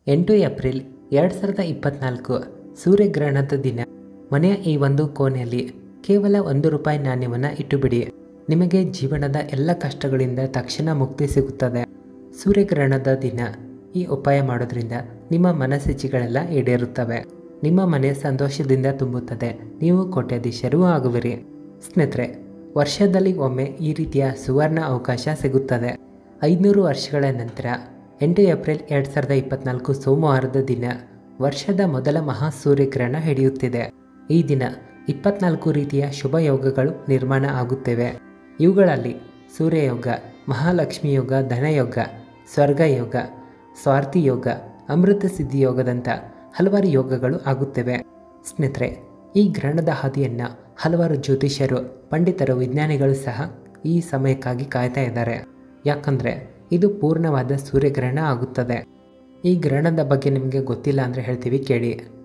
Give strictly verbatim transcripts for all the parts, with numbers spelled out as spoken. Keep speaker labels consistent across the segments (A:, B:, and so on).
A: ಎಂಟು ಏಪ್ರಿಲ್ ಎರಡು ಸಾವಿರದ ಇಪ್ಪತ್ತ್ನಾಲ್ಕು ಸೂರ್ಯಗ್ರಹಣದ ದಿನ. ಮನೆಯ ಈ ಒಂದು ಕೋಣೆಯಲ್ಲಿ ಕೇವಲ ಒಂದು ರೂಪಾಯಿ ನಾಣ್ಯವನ್ನು ಇಟ್ಟುಬಿಡಿ. ನಿಮಗೆ ಜೀವನದ ಎಲ್ಲ ಕಷ್ಟಗಳಿಂದ ತಕ್ಷಣ ಮುಕ್ತಿ ಸಿಗುತ್ತದೆ. ಸೂರ್ಯಗ್ರಹಣದ ದಿನ ಈ ಉಪಾಯ ಮಾಡೋದ್ರಿಂದ ನಿಮ್ಮ ಮನಸ್ಸಿಚ್ಛೆಗಳೆಲ್ಲ ಈಡೇರುತ್ತವೆ. ನಿಮ್ಮ ಮನೆ ಸಂತೋಷದಿಂದ ತುಂಬುತ್ತದೆ. ನೀವು ಕೋಟ್ಯಾಧೀಶರೂ ಆಗುವಿರಿ. ಸ್ನೇಹಿತರೆ, ವರ್ಷದಲ್ಲಿ ಒಮ್ಮೆ ಈ ರೀತಿಯ ಸುವರ್ಣ ಅವಕಾಶ ಸಿಗುತ್ತದೆ. ಐದುನೂರು ವರ್ಷಗಳ ನಂತರ ಎಂಟು ಏಪ್ರಿಲ್ ಎರಡು ಸಾವಿರದ ಇಪ್ಪತ್ತ್ನಾಲ್ಕು ಸೋಮವಾರದ ದಿನ ವರ್ಷದ ಮೊದಲ ಮಹಾ ಸೂರ್ಯಗ್ರಹಣ ಹಿಡಿಯುತ್ತಿದೆ. ಈ ದಿನ ಇಪ್ಪತ್ನಾಲ್ಕು ರೀತಿಯ ಶುಭ ಯೋಗಗಳು ನಿರ್ಮಾಣ ಆಗುತ್ತಿವೆ. ಇವುಗಳಲ್ಲಿ ಸೂರ್ಯಯೋಗ, ಮಹಾಲಕ್ಷ್ಮಿ ಯೋಗ, ಧನಯೋಗ, ಸ್ವರ್ಗಯೋಗ, ಸ್ವಾರ್ಥಿ ಯೋಗ, ಅಮೃತ ಸಿದ್ಧಿ ಯೋಗದಂಥ ಹಲವಾರು ಯೋಗಗಳು ಆಗುತ್ತಿವೆ. ಸ್ನೇಹಿತರೆ, ಈ ಗ್ರಹಣದ ಹಾದಿಯನ್ನು ಹಲವಾರು ಜ್ಯೋತಿಷ್ಯರು, ಪಂಡಿತರು, ವಿಜ್ಞಾನಿಗಳು ಸಹ ಈ ಸಮಯಕ್ಕಾಗಿ ಕಾಯ್ತಾ ಇದ್ದಾರೆ. ಯಾಕಂದರೆ ಇದು ಪೂರ್ಣವಾದ ಸೂರ್ಯಗ್ರಹಣ ಆಗುತ್ತದೆ. ಈ ಗ್ರಹಣದ ಬಗ್ಗೆ ನಿಮಗೆ ಗೊತ್ತಿಲ್ಲ ಅಂದರೆ ಹೇಳ್ತೀವಿ ಕೇಳಿ.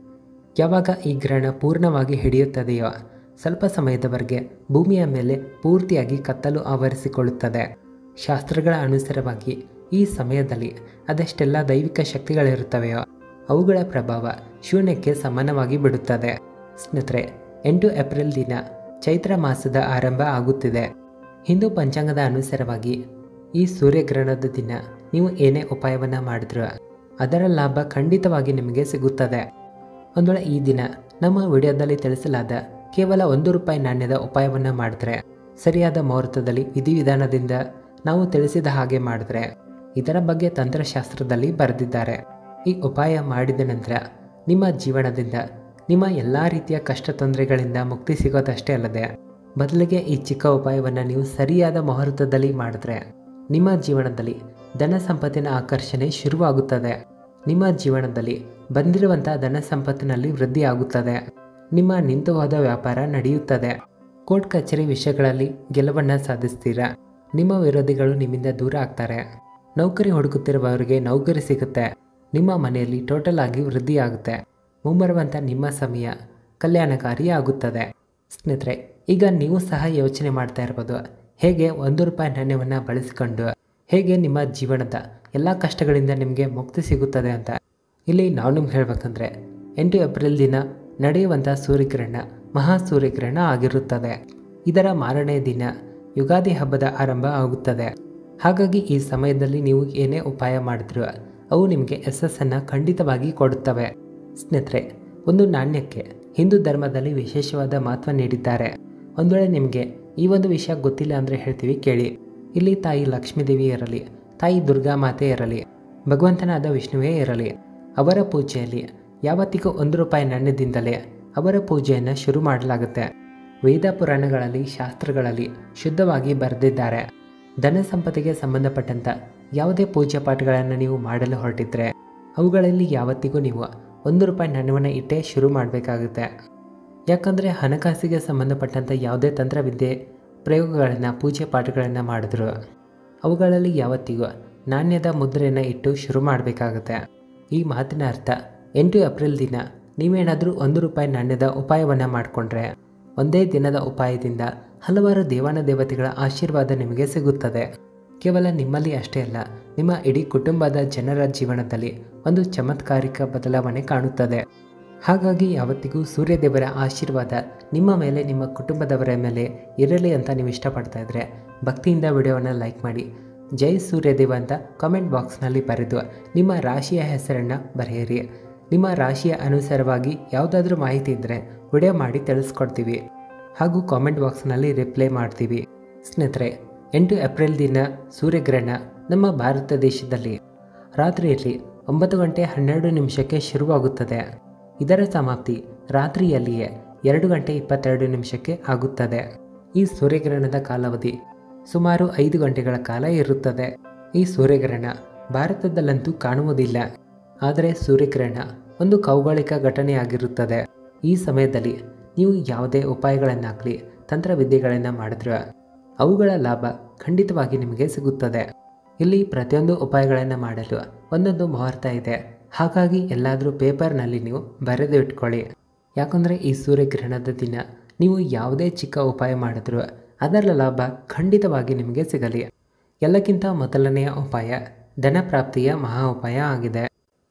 A: ಯಾವಾಗ ಈ ಗ್ರಹಣ ಪೂರ್ಣವಾಗಿ ಹಿಡಿಯುತ್ತದೆಯೋ ಸ್ವಲ್ಪ ಸಮಯದವರೆಗೆ ಭೂಮಿಯ ಮೇಲೆ ಪೂರ್ತಿಯಾಗಿ ಕತ್ತಲು ಆವರಿಸಿಕೊಳ್ಳುತ್ತದೆ. ಶಾಸ್ತ್ರಗಳ ಅನುಸಾರವಾಗಿ ಈ ಸಮಯದಲ್ಲಿ ಅದೆಷ್ಟೆಲ್ಲ ದೈವಿಕ ಶಕ್ತಿಗಳಿರುತ್ತವೆಯೋ ಅವುಗಳ ಪ್ರಭಾವ ಶೂನ್ಯಕ್ಕೆ ಸಮಾನವಾಗಿ ಬಿಡುತ್ತದೆ. ಸ್ನೇಹಿತರೆ, ಎಂಟು ಏಪ್ರಿಲ್ ದಿನ ಚೈತ್ರ ಮಾಸದ ಆರಂಭ ಆಗುತ್ತಿದೆ. ಹಿಂದೂ ಪಂಚಾಂಗದ ಅನುಸಾರವಾಗಿ ಈ ಸೂರ್ಯಗ್ರಹಣದ ದಿನ ನೀವು ಏನೇ ಉಪಾಯವನ್ನು ಮಾಡಿದ್ರೂ ಅದರ ಲಾಭ ಖಂಡಿತವಾಗಿ ನಿಮಗೆ ಸಿಗುತ್ತದೆ. ಒಂದು ವೇಳೆ ಈ ದಿನ ನಮ್ಮ ವಿಡಿಯೋದಲ್ಲಿ ತಿಳಿಸಲಾದ ಕೇವಲ ಒಂದು ರೂಪಾಯಿ ನಾಣ್ಯದ ಉಪಾಯವನ್ನು ಮಾಡಿದ್ರೆ, ಸರಿಯಾದ ಮುಹೂರ್ತದಲ್ಲಿ ವಿಧಿವಿಧಾನದಿಂದ ನಾವು ತಿಳಿಸಿದ ಹಾಗೆ ಮಾಡಿದ್ರೆ, ಇದರ ಬಗ್ಗೆ ತಂತ್ರಶಾಸ್ತ್ರದಲ್ಲಿ ಬರೆದಿದ್ದಾರೆ. ಈ ಉಪಾಯ ಮಾಡಿದ ನಂತರ ನಿಮ್ಮ ಜೀವನದಿಂದ ನಿಮ್ಮ ಎಲ್ಲ ರೀತಿಯ ಕಷ್ಟ ತೊಂದರೆಗಳಿಂದ ಮುಕ್ತಿ ಸಿಗೋದಷ್ಟೇ ಅಲ್ಲದೆ, ಬದಲಿಗೆ ಈ ಚಿಕ್ಕ ಉಪಾಯವನ್ನು ನೀವು ಸರಿಯಾದ ಮುಹೂರ್ತದಲ್ಲಿ ಮಾಡಿದ್ರೆ ನಿಮ್ಮ ಜೀವನದಲ್ಲಿ ಧನ ಸಂಪತ್ತಿನ ಆಕರ್ಷಣೆ ಶುರುವಾಗುತ್ತದೆ. ನಿಮ್ಮ ಜೀವನದಲ್ಲಿ ಬಂದಿರುವಂಥ ಧನ ಸಂಪತ್ತಿನಲ್ಲಿ ವೃದ್ಧಿ ಆಗುತ್ತದೆ. ನಿಮ್ಮ ನಿಂತು ಹೋದ ವ್ಯಾಪಾರ ನಡೆಯುತ್ತದೆ. ಕೋರ್ಟ್ ಕಚೇರಿ ವಿಷಯಗಳಲ್ಲಿ ಗೆಲುವನ್ನು ಸಾಧಿಸ್ತೀರಾ. ನಿಮ್ಮ ವಿರೋಧಿಗಳು ನಿಮ್ಮಿಂದ ದೂರ ಆಗ್ತಾರೆ. ನೌಕರಿ ಹುಡುಕುತ್ತಿರುವವರಿಗೆ ನೌಕರಿ ಸಿಗುತ್ತೆ. ನಿಮ್ಮ ಮನೆಯಲ್ಲಿ ಟೋಟಲ್ ಆಗಿ ವೃದ್ಧಿ ಆಗುತ್ತೆ. ಮುಂಬರುವಂಥ ನಿಮ್ಮ ಸಮಯ ಕಲ್ಯಾಣಕಾರಿ ಆಗುತ್ತದೆ. ಸ್ನೇಹಿತರೆ, ಈಗ ನೀವು ಸಹ ಯೋಚನೆ ಮಾಡ್ತಾ ಇರ್ಬೋದು, ಹೇಗೆ ಒಂದು ರೂಪಾಯಿ ನಾಣ್ಯವನ್ನು ಬಳಸಿಕೊಂಡು ಹೇಗೆ ನಿಮ್ಮ ಜೀವನದ ಎಲ್ಲ ಕಷ್ಟಗಳಿಂದ ನಿಮಗೆ ಮುಕ್ತಿ ಸಿಗುತ್ತದೆ ಅಂತ. ಇಲ್ಲಿ ನಾವು ನಿಮ್ಗೆ ಹೇಳಬೇಕಂದ್ರೆ, ಎಂಟು ಏಪ್ರಿಲ್ ದಿನ ನಡೆಯುವಂಥ ಸೂರ್ಯಗ್ರಹಣ ಮಹಾ ಸೂರ್ಯಗ್ರಹಣ ಆಗಿರುತ್ತದೆ. ಇದರ ಮಾರನೇ ದಿನ ಯುಗಾದಿ ಹಬ್ಬದ ಆರಂಭ ಆಗುತ್ತದೆ. ಹಾಗಾಗಿ ಈ ಸಮಯದಲ್ಲಿ ನೀವು ಏನೇ ಉಪಾಯ ಮಾಡಿದ್ರೂ ಅವು ನಿಮಗೆ ಯಶಸ್ಸನ್ನು ಖಂಡಿತವಾಗಿ ಕೊಡುತ್ತವೆ. ಸ್ನೇಹಿತರೆ, ಒಂದು ನಾಣ್ಯಕ್ಕೆ ಹಿಂದೂ ಧರ್ಮದಲ್ಲಿ ವಿಶೇಷವಾದ ಮಹತ್ವ ನೀಡಿದ್ದಾರೆ. ಒಂದು ವೇಳೆ ನಿಮಗೆ ಈ ಒಂದು ವಿಷಯ ಗೊತ್ತಿಲ್ಲ ಅಂದರೆ ಹೇಳ್ತೀವಿ ಕೇಳಿ. ಇಲ್ಲಿ ತಾಯಿ ಲಕ್ಷ್ಮೀದೇವಿ ಇರಲಿ, ತಾಯಿ ದುರ್ಗಾ ಮಾತೆ ಇರಲಿ, ಭಗವಂತನಾದ ವಿಷ್ಣುವೇ ಇರಲಿ, ಅವರ ಪೂಜೆಯಲ್ಲಿ ಯಾವತ್ತಿಗೂ ಒಂದು ರೂಪಾಯಿ ನಾಣ್ಯದಿಂದಲೇ ಅವರ ಪೂಜೆಯನ್ನು ಶುರು ಮಾಡಲಾಗುತ್ತೆ. ವೇದ ಪುರಾಣಗಳಲ್ಲಿ, ಶಾಸ್ತ್ರಗಳಲ್ಲಿ ಶುದ್ಧವಾಗಿ ಬರೆದಿದ್ದಾರೆ. ಧನ ಸಂಪತ್ತಿಗೆ ಸಂಬಂಧಪಟ್ಟಂಥ ಯಾವುದೇ ಪೂಜಾ ಪಾಠಗಳನ್ನು ನೀವು ಮಾಡಲು ಹೊರಟಿದ್ರೆ ಅವುಗಳಲ್ಲಿ ಯಾವತ್ತಿಗೂ ನೀವು ಒಂದು ರೂಪಾಯಿ ನಾಣ್ಯವನ್ನು ಇಟ್ಟೇ ಶುರು ಮಾಡಬೇಕಾಗುತ್ತೆ. ಯಾಕಂದರೆ ಹಣಕಾಸಿಗೆ ಸಂಬಂಧಪಟ್ಟಂಥ ಯಾವುದೇ ತಂತ್ರವಿದ್ಯೆ ಪ್ರಯೋಗಗಳನ್ನು, ಪೂಜೆ ಪಾಠಗಳನ್ನು ಮಾಡಿದ್ರು ಅವುಗಳಲ್ಲಿ ಯಾವತ್ತಿಗೂ ನಾಣ್ಯದ ಮುದ್ರೆಯನ್ನು ಇಟ್ಟು ಶುರು ಮಾಡಬೇಕಾಗುತ್ತೆ. ಈ ಮಾತಿನ ಅರ್ಥ, ಎಂಟು ಏಪ್ರಿಲ್ ದಿನ ನೀವೇನಾದರೂ ಒಂದು ರೂಪಾಯಿ ನಾಣ್ಯದ ಉಪಾಯವನ್ನು ಮಾಡಿಕೊಂಡ್ರೆ ಒಂದೇ ದಿನದ ಉಪಾಯದಿಂದ ಹಲವಾರು ದೇವಾನ ದೇವತೆಗಳ ಆಶೀರ್ವಾದ ನಿಮಗೆ ಸಿಗುತ್ತದೆ. ಕೇವಲ ನಿಮ್ಮಲ್ಲಿ ಅಷ್ಟೇ ಅಲ್ಲ, ನಿಮ್ಮ ಇಡೀ ಕುಟುಂಬದ ಜನರ ಜೀವನದಲ್ಲಿ ಒಂದು ಚಮತ್ಕಾರಿಕ ಬದಲಾವಣೆ ಕಾಣುತ್ತದೆ. ಹಾಗಾಗಿ ಯಾವತ್ತಿಗೂ ಸೂರ್ಯದೇವರ ಆಶೀರ್ವಾದ ನಿಮ್ಮ ಮೇಲೆ, ನಿಮ್ಮ ಕುಟುಂಬದವರ ಮೇಲೆ ಇರಲಿ ಅಂತ ನೀವು ಇಷ್ಟಪಡ್ತಾ ಇದ್ದರೆ ಭಕ್ತಿಯಿಂದ ವಿಡಿಯೋವನ್ನು ಲೈಕ್ ಮಾಡಿ. ಜೈ ಸೂರ್ಯದೇವ ಅಂತ ಕಾಮೆಂಟ್ ಬಾಕ್ಸ್ನಲ್ಲಿ ಬರೆದು ನಿಮ್ಮ ರಾಶಿಯ ಹೆಸರನ್ನು ಬರೆಯಿರಿ. ನಿಮ್ಮ ರಾಶಿಯ ಅನುಸಾರವಾಗಿ ಯಾವುದಾದ್ರೂ ಮಾಹಿತಿ ಇದ್ದರೆ ವಿಡಿಯೋ ಮಾಡಿ ತಿಳಿಸ್ಕೊಡ್ತೀವಿ ಹಾಗೂ ಕಾಮೆಂಟ್ ಬಾಕ್ಸ್ನಲ್ಲಿ ರಿಪ್ಲೈ ಮಾಡ್ತೀವಿ. ಸ್ನೇಹಿತರೆ, ಎಂಟು ಏಪ್ರಿಲ್ ದಿನ ಸೂರ್ಯಗ್ರಹಣ ನಮ್ಮ ಭಾರತ ದೇಶದಲ್ಲಿ ರಾತ್ರಿಯಲ್ಲಿ ಒಂಬತ್ತು ಗಂಟೆ ಹನ್ನೆರಡು ನಿಮಿಷಕ್ಕೆ ಶುರುವಾಗುತ್ತದೆ. ಇದರ ಸಮಾಪ್ತಿ ರಾತ್ರಿಯಲ್ಲಿಯೇ ಎರಡು ಗಂಟೆ ಇಪ್ಪತ್ತೆರಡು ನಿಮಿಷಕ್ಕೆ ಆಗುತ್ತದೆ. ಈ ಸೂರ್ಯಗ್ರಹಣದ ಕಾಲಾವಧಿ ಸುಮಾರು ಐದು ಗಂಟೆಗಳ ಕಾಲ ಇರುತ್ತದೆ. ಈ ಸೂರ್ಯಗ್ರಹಣ ಭಾರತದಲ್ಲಂತೂ ಕಾಣುವುದಿಲ್ಲ. ಆದರೆ ಸೂರ್ಯಗ್ರಹಣ ಒಂದು ಖೌಗೋಳಿಕ ಘಟನೆಯಾಗಿರುತ್ತದೆ. ಈ ಸಮಯದಲ್ಲಿ ನೀವು ಯಾವುದೇ ಉಪಾಯಗಳನ್ನಾಗಲಿ, ತಂತ್ರವಿದ್ಯೆಗಳನ್ನು ಮಾಡಿದ್ರೆ ಅವುಗಳ ಲಾಭ ಖಂಡಿತವಾಗಿ ನಿಮಗೆ ಸಿಗುತ್ತದೆ. ಇಲ್ಲಿ ಪ್ರತಿಯೊಂದು ಉಪಾಯಗಳನ್ನು ಮಾಡಲು ಒಂದೊಂದು ಮುಹೂರ್ತ ಇದೆ. ಹಾಗಾಗಿ ಎಲ್ಲಾದರೂ ಪೇಪರ್ನಲ್ಲಿ ನೀವು ಬರೆದು ಇಟ್ಕೊಳ್ಳಿ. ಯಾಕಂದರೆ ಈ ಸೂರ್ಯಗ್ರಹಣದ ದಿನ ನೀವು ಯಾವುದೇ ಚಿಕ್ಕ ಉಪಾಯ ಮಾಡಿದ್ರೂ ಅದರ ಲಾಭ ಖಂಡಿತವಾಗಿ ನಿಮಗೆ ಸಿಗಲಿ. ಎಲ್ಲಕ್ಕಿಂತ ಮೊದಲನೆಯ ಉಪಾಯ ಧನ ಪ್ರಾಪ್ತಿಯ ಮಹಾ ಉಪಾಯ ಆಗಿದೆ.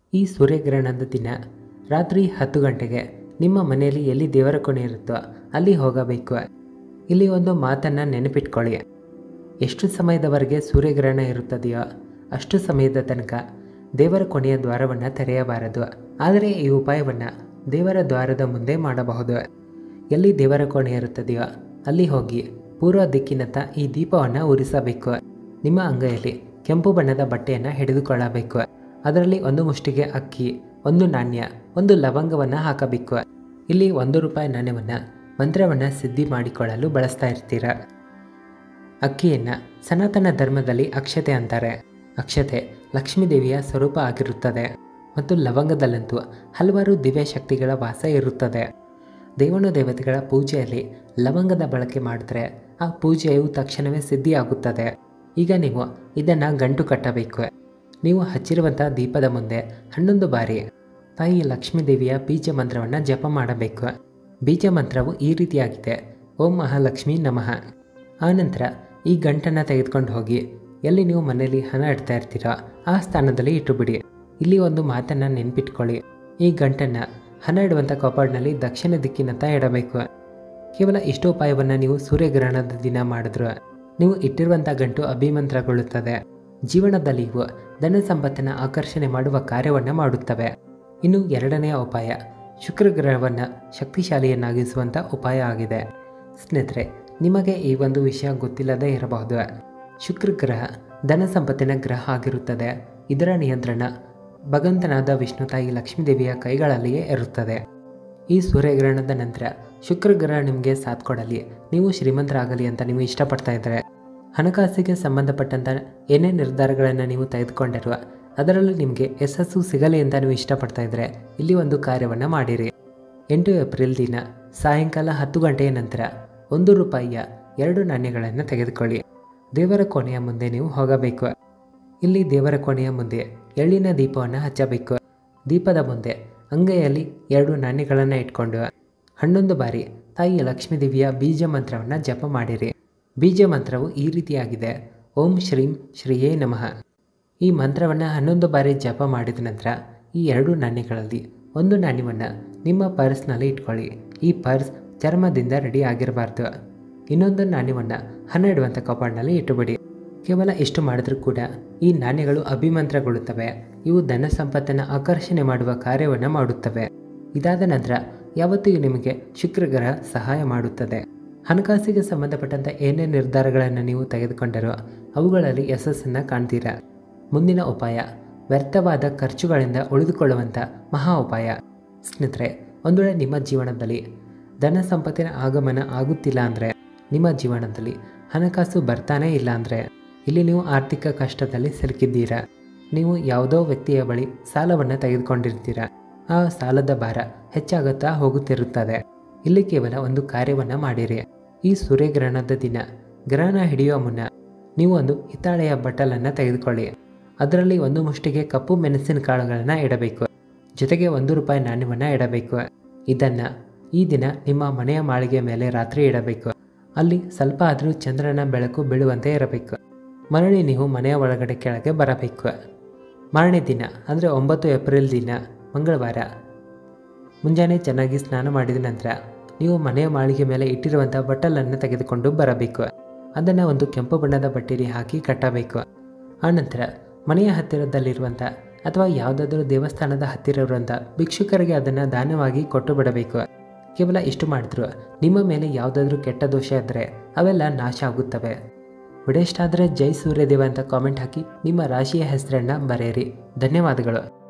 A: ಈ ಸೂರ್ಯಗ್ರಹಣದ ದಿನ ರಾತ್ರಿ ಹತ್ತು ಗಂಟೆಗೆ ನಿಮ್ಮ ಮನೆಯಲ್ಲಿ ಎಲ್ಲಿ ದೇವರ ಕೋಣೆ ಇರುತ್ತೋ ಅಲ್ಲಿ ಹೋಗಬೇಕು. ಇಲ್ಲಿ ಒಂದು ಮಾತನ್ನು ನೆನಪಿಟ್ಕೊಳ್ಳಿ. ಎಷ್ಟು ಸಮಯದವರೆಗೆ ಸೂರ್ಯಗ್ರಹಣ ಇರುತ್ತದೆಯೋ ಅಷ್ಟು ಸಮಯದ ತನಕ ದೇವರ ಕೋಣೆಯ ದ್ವಾರವನ್ನು ತೆರೆಯಬಾರದು. ಆದರೆ ಈ ಉಪಾಯವನ್ನು ದೇವರ ದ್ವಾರದ ಮುಂದೆ ಮಾಡಬಹುದು. ಎಲ್ಲಿ ದೇವರ ಕೋಣೆ ಇರುತ್ತದೆಯೋ ಅಲ್ಲಿ ಹೋಗಿ ಪೂರ್ವ ದಿಕ್ಕಿನತ್ತ ಈ ದೀಪವನ್ನು ಉರಿಸಬೇಕು. ನಿಮ್ಮ ಅಂಗೈಯಲ್ಲಿ ಕೆಂಪು ಬಣ್ಣದ ಬಟ್ಟೆಯನ್ನು ಹಿಡಿದುಕೊಳ್ಳಬೇಕು. ಅದರಲ್ಲಿ ಒಂದು ಮುಷ್ಟಿಗೆ ಅಕ್ಕಿ, ಒಂದು ನಾಣ್ಯ, ಒಂದು ಲವಂಗವನ್ನು ಹಾಕಬೇಕು. ಇಲ್ಲಿ ಒಂದು ರೂಪಾಯಿ ನಾಣ್ಯವನ್ನು ಮಂತ್ರವನ್ನು ಸಿದ್ಧಿ ಮಾಡಿಕೊಳ್ಳಲು ಬಳಸ್ತಾ ಇರ್ತೀರ. ಅಕ್ಕಿಯನ್ನು ಸನಾತನ ಧರ್ಮದಲ್ಲಿ ಅಕ್ಷತೆ ಅಂತಾರೆ. ಅಕ್ಷತೆ ಲಕ್ಷ್ಮೀದೇವಿಯ ಸ್ವರೂಪ ಆಗಿರುತ್ತದೆ ಮತ್ತು ಲವಂಗದಲ್ಲಂತೂ ಹಲವಾರು ದಿವ್ಯ ಶಕ್ತಿಗಳ ವಾಸ ಇರುತ್ತದೆ. ದೇವಾನು ದೇವತೆಗಳ ಪೂಜೆಯಲ್ಲಿ ಲವಂಗದ ಬಳಕೆ ಮಾಡಿದ್ರೆ ಆ ಪೂಜೆಯು ತಕ್ಷಣವೇ ಸಿದ್ಧಿಯಾಗುತ್ತದೆ. ಈಗ ನೀವು ಇದನ್ನು ಗಂಟು ಕಟ್ಟಬೇಕು. ನೀವು ಹಚ್ಚಿರುವಂಥ ದೀಪದ ಮುಂದೆ ಹನ್ನೊಂದು ಬಾರಿ ತಾಯಿ ಲಕ್ಷ್ಮೀದೇವಿಯ ಬೀಜ ಮಂತ್ರವನ್ನು ಜಪ ಮಾಡಬೇಕು. ಬೀಜ ಮಂತ್ರವು ಈ ರೀತಿಯಾಗಿದೆ: ಓಂ ಮಹಾಲಕ್ಷ್ಮಿ ನಮಃ. ಆನಂತರ ಈ ಗಂಟನ್ನು ತೆಗೆದುಕೊಂಡು ಹೋಗಿ ಎಲ್ಲಿ ನೀವು ಮನೆಯಲ್ಲಿ ಹಣ ಇಡ್ತಾ ಇರ್ತೀರೋ ಆ ಸ್ಥಾನದಲ್ಲಿ ಇಟ್ಟುಬಿಡಿ. ಇಲ್ಲಿ ಒಂದು ಮಾತನ್ನು ನೆನ್ಪಿಟ್ಕೊಳ್ಳಿ. ಈ ಗಂಟನ್ನು ಹಣ ಇಡುವಂಥ ಕಪಾಟಿನಲ್ಲಿ ದಕ್ಷಿಣ ದಿಕ್ಕಿನತ್ತ ಇಡಬೇಕು. ಕೇವಲ ಇಷ್ಟು ಉಪಾಯವನ್ನು ನೀವು ಸೂರ್ಯಗ್ರಹಣದ ದಿನ ಮಾಡಿದ್ರು ನೀವು ಇಟ್ಟಿರುವಂಥ ಗಂಟು ಅಭಿಮಂತ್ರಗೊಳ್ಳುತ್ತದೆ. ಜೀವನದಲ್ಲಿ ಇವು ಧನ ಸಂಪತ್ತನ್ನು ಆಕರ್ಷಣೆ ಮಾಡುವ ಕಾರ್ಯವನ್ನು ಮಾಡುತ್ತವೆ. ಇನ್ನು ಎರಡನೆಯ ಉಪಾಯ ಶುಕ್ರ ಗ್ರಹವನ್ನು ಶಕ್ತಿಶಾಲಿಯನ್ನಾಗಿಸುವಂಥ ಉಪಾಯ ಆಗಿದೆ. ಸ್ನೇಹಿತರೆ, ನಿಮಗೆ ಈ ಒಂದು ವಿಷಯ ಗೊತ್ತಿಲ್ಲದೇ ಇರಬಹುದು. ಶುಕ್ರ ಗ್ರಹ ಧನ ಸಂಪತ್ತಿನ ಗ್ರಹ ಆಗಿರುತ್ತದೆ. ಇದರ ನಿಯಂತ್ರಣ ಭಗವಂತನಾದ ವಿಷ್ಣು ತಾಯಿ ಲಕ್ಷ್ಮೀದೇವಿಯ ಕೈಗಳಲ್ಲಿಯೇ ಇರುತ್ತದೆ. ಈ ಸೂರ್ಯಗ್ರಹಣದ ನಂತರ ಶುಕ್ರ ಗ್ರಹ ನಿಮಗೆ ಸಾಥ್ ಕೊಡಲಿ, ನೀವು ಶ್ರೀಮಂತರಾಗಲಿ ಅಂತ ನೀವು ಇಷ್ಟಪಡ್ತಾ ಇದ್ದರೆ, ಹಣಕಾಸಿಗೆ ಸಂಬಂಧಪಟ್ಟಂಥ ಏನೇ ನಿರ್ಧಾರಗಳನ್ನು ನೀವು ತೆಗೆದುಕೊಂಡಿರುವ ಅದರಲ್ಲಿ ನಿಮಗೆ ಯಶಸ್ಸು ಸಿಗಲಿ ಅಂತ ನೀವು ಇಷ್ಟಪಡ್ತಾ ಇದ್ದರೆ ಇಲ್ಲಿ ಒಂದು ಕಾರ್ಯವನ್ನು ಮಾಡಿರಿ. ಎಂಟು ಏಪ್ರಿಲ್ ದಿನ ಸಾಯಂಕಾಲ ಹತ್ತು ಗಂಟೆಯ ನಂತರ ಒಂದು ರೂಪಾಯಿಯ ಎರಡು ನಾಣ್ಯಗಳನ್ನು ತೆಗೆದುಕೊಳ್ಳಿ. ದೇವರ ಕೋಣೆಯ ಮುಂದೆ ನೀವು ಹೋಗಬೇಕು. ಇಲ್ಲಿ ದೇವರ ಕೋಣೆಯ ಮುಂದೆ ಎಳ್ಳಿನ ದೀಪವನ್ನು ಹಚ್ಚಬೇಕು. ದೀಪದ ಮುಂದೆ ಅಂಗೈಯಲ್ಲಿ ಎರಡು ನಾಣ್ಯಗಳನ್ನು ಇಟ್ಕೊಂಡು ಹನ್ನೊಂದು ಬಾರಿ ತಾಯಿ ಲಕ್ಷ್ಮೀದೇವಿಯ ಬೀಜ ಮಂತ್ರವನ್ನು ಜಪ ಮಾಡಿರಿ. ಬೀಜ ಮಂತ್ರವು ಈ ರೀತಿಯಾಗಿದೆ: ಓಂ ಶ್ರೀಂ ಶ್ರೀಯೇ ನಮಃ. ಈ ಮಂತ್ರವನ್ನು ಹನ್ನೊಂದು ಬಾರಿ ಜಪ ಮಾಡಿದ ನಂತರ ಈ ಎರಡು ನಾಣ್ಯಗಳಲ್ಲಿ ಒಂದು ನಾಣ್ಯವನ್ನು ನಿಮ್ಮ ಪರ್ಸ್ನಲ್ಲಿ ಇಟ್ಕೊಳ್ಳಿ. ಈ ಪರ್ಸ್ ಚರ್ಮದಿಂದ ರೆಡಿ ಆಗಿರಬಾರ್ದು. ಇನ್ನೊಂದು ನಾಣ್ಯವನ್ನು ಹಣ ಇಡುವಂಥ ಕಪಾಟಿನಲ್ಲಿ ಇಟ್ಟುಬಿಡಿ. ಕೇವಲ ಇಷ್ಟು ಮಾಡಿದ್ರೂ ಕೂಡ ಈ ನಾಣ್ಯಗಳು ಅಭಿಮಂತ್ರಗೊಳ್ಳುತ್ತವೆ. ಇವು ಧನ ಸಂಪತ್ತನ್ನು ಆಕರ್ಷಣೆ ಮಾಡುವ ಕಾರ್ಯವನ್ನು ಮಾಡುತ್ತವೆ. ಇದಾದ ನಂತರ ಯಾವತ್ತಿಗೂ ನಿಮಗೆ ಶುಕ್ರ ಗ್ರಹ ಸಹಾಯ ಮಾಡುತ್ತದೆ. ಹಣಕಾಸಿಗೆ ಸಂಬಂಧಪಟ್ಟಂಥ ಏನೇ ನಿರ್ಧಾರಗಳನ್ನು ನೀವು ತೆಗೆದುಕೊಂಡರೋ ಅವುಗಳಲ್ಲಿ ಯಶಸ್ಸನ್ನು ಕಾಣ್ತೀರಾ. ಮುಂದಿನ ಉಪಾಯ ವ್ಯರ್ಥವಾದ ಖರ್ಚುಗಳಿಂದ ಉಳಿದುಕೊಳ್ಳುವಂಥ ಮಹಾ ಉಪಾಯ. ಸ್ನೇಹಿತರೆ, ಒಂದು ವೇಳೆ ನಿಮ್ಮ ಜೀವನದಲ್ಲಿ ಧನ ಸಂಪತ್ತಿನ ಆಗಮನ ಆಗುತ್ತಿಲ್ಲ ಅಂದರೆ, ನಿಮ್ಮ ಜೀವನದಲ್ಲಿ ಹಣಕಾಸು ಬರ್ತಾನೇ ಇಲ್ಲ ಅಂದರೆ, ಇಲ್ಲಿ ನೀವು ಆರ್ಥಿಕ ಕಷ್ಟದಲ್ಲಿ ಸಿಲುಕಿದ್ದೀರಾ. ನೀವು ಯಾವುದೋ ವ್ಯಕ್ತಿಯ ಬಳಿ ಸಾಲವನ್ನು ತೆಗೆದುಕೊಂಡಿರ್ತೀರ. ಆ ಸಾಲದ ಭಾರ ಹೆಚ್ಚಾಗುತ್ತಾ ಹೋಗುತ್ತಿರುತ್ತದೆ. ಇಲ್ಲಿ ಕೇವಲ ಒಂದು ಕಾರ್ಯವನ್ನು ಮಾಡಿರಿ. ಈ ಸೂರ್ಯಗ್ರಹಣದ ದಿನ ಗ್ರಹಣ ಹಿಡಿಯುವ ಮುನ್ನ ನೀವು ಒಂದು ಹಿತ್ತಾಳೆಯ ಬಟ್ಟಲನ್ನು ತೆಗೆದುಕೊಳ್ಳಿ. ಅದರಲ್ಲಿ ಒಂದು ಮುಷ್ಟಿಗೆ ಕಪ್ಪು ಮೆಣಸಿನ ಕಾಳುಗಳನ್ನು ಇಡಬೇಕು. ಜೊತೆಗೆ ಒಂದು ರೂಪಾಯಿ ನಾಣ್ಯವನ್ನು ಇಡಬೇಕು. ಇದನ್ನು ಈ ದಿನ ನಿಮ್ಮ ಮನೆಯ ಮಾಳಿಗೆ ಮೇಲೆ ರಾತ್ರಿ ಇಡಬೇಕು. ಅಲ್ಲಿ ಸ್ವಲ್ಪ ಆದರೂ ಚಂದ್ರನ ಬೆಳಕು ಬೀಳುವಂತೆ ಇರಬೇಕು. ಮರಳಿ ನೀವು ಮನೆಯ ಒಳಗಡೆ ಕೆಳಗೆ ಬರಬೇಕು. ಮಾರನೇ ದಿನ ಅಂದರೆ ಒಂಬತ್ತು ಏಪ್ರಿಲ್ ದಿನ ಮಂಗಳವಾರ ಮುಂಜಾನೆ ಚೆನ್ನಾಗಿ ಸ್ನಾನ ಮಾಡಿದ ನಂತರ ನೀವು ಮನೆಯ ಮಾಳಿಗೆ ಮೇಲೆ ಇಟ್ಟಿರುವಂಥ ಬಟ್ಟಲನ್ನು ತೆಗೆದುಕೊಂಡು ಬರಬೇಕು. ಅದನ್ನು ಒಂದು ಕೆಂಪು ಬಣ್ಣದ ಬಟ್ಟೆಯಲ್ಲಿ ಹಾಕಿ ಕಟ್ಟಬೇಕು. ಆನಂತರ ಮನೆಯ ಹತ್ತಿರದಲ್ಲಿರುವಂಥ ಅಥವಾ ಯಾವುದಾದ್ರೂ ದೇವಸ್ಥಾನದ ಹತ್ತಿರ ಇರುವಂಥ ಭಿಕ್ಷುಕರಿಗೆ ಅದನ್ನು ದಾನವಾಗಿ ಕೊಟ್ಟು ಬಿಡಬೇಕು. ಕೇವಲ ಇಷ್ಟು ಮಾಡಿದ್ರು ನಿಮ್ಮ ಮೇಲೆ ಯಾವುದಾದ್ರೂ ಕೆಟ್ಟ ದೋಷ ಇದ್ದರೆ ಅವೆಲ್ಲ ನಾಶ ಆಗುತ್ತವೆ. ವಿಡಿಯೋ ಇಷ್ಟ ಆದರೆ ಜೈ ಸೂರ್ಯದೇವ ಅಂತ ಕಾಮೆಂಟ್ ಹಾಕಿ ನಿಮ್ಮ ರಾಶಿಯ ಹೆಸರನ್ನು ಬರೆಯಿರಿ. ಧನ್ಯವಾದಗಳು.